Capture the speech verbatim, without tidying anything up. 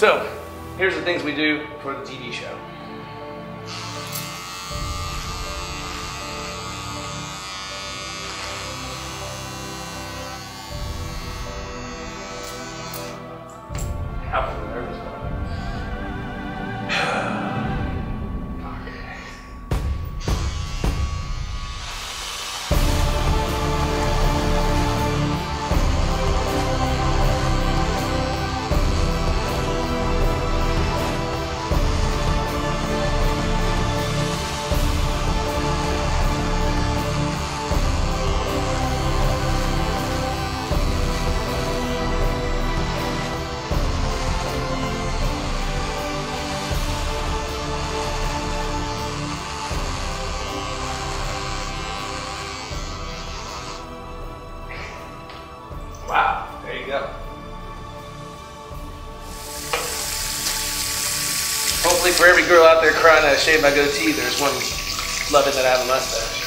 So, here's the things we do for the T V show. How nervous am Wow, there you go. Hopefully for every girl out there crying that I shaved my goatee, there's one loving that I have a mustache.